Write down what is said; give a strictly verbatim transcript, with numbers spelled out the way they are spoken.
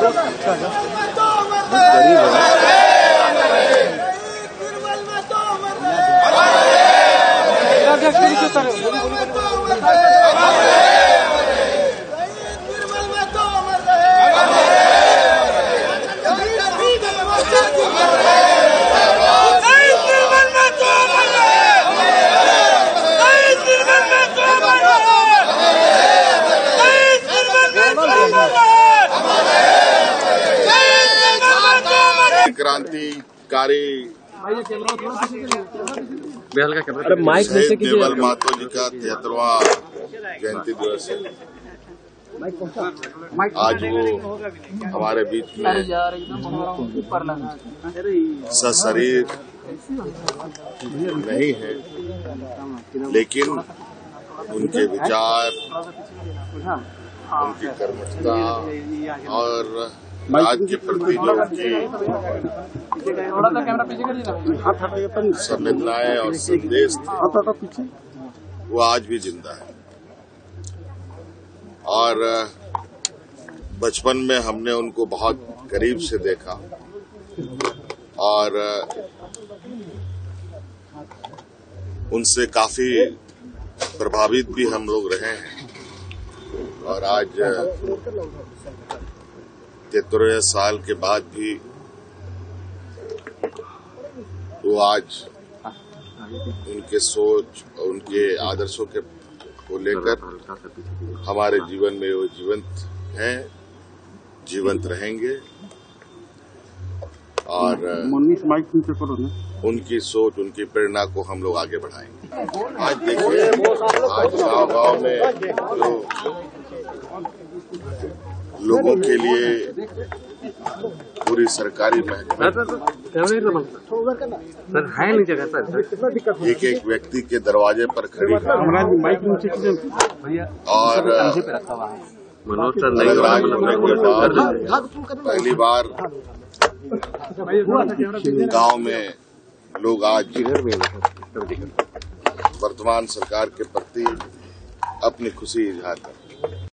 क्रांतिकारी शहीद देवल महतो जी का तिहत्तरवां जयंती दिवस है। आज वो हमारे बीच में सशरीर नहीं है, लेकिन उनके विचार, उनकी कर्मठता और राज्य के प्रति जो उनकी संवेदनाएं और संदेश थे, वो आज भी जिंदा है। और बचपन में हमने उनको बहुत करीब से देखा और उनसे काफी प्रभावित भी हम लोग रहे हैं। और आज तिहत्तरवें साल के बाद भी वो आज उनके सोच और उनके आदर्शों के को लेकर हमारे जीवन में वो जीवंत हैं, जीवंत रहेंगे। और उनकी सोच, उनकी प्रेरणा को हम लोग आगे बढ़ाएंगे। आज देखिए, आज गाँव गाँव में जो लोगों के लिए पूरी सरकारी महकमे एक एक व्यक्ति के दरवाजे पर खड़ी है और अलग राज्य होने के बाद पहली बार गांव में लोग आज वर्तमान सरकार के प्रति अपनी खुशी इजहार करते हैं।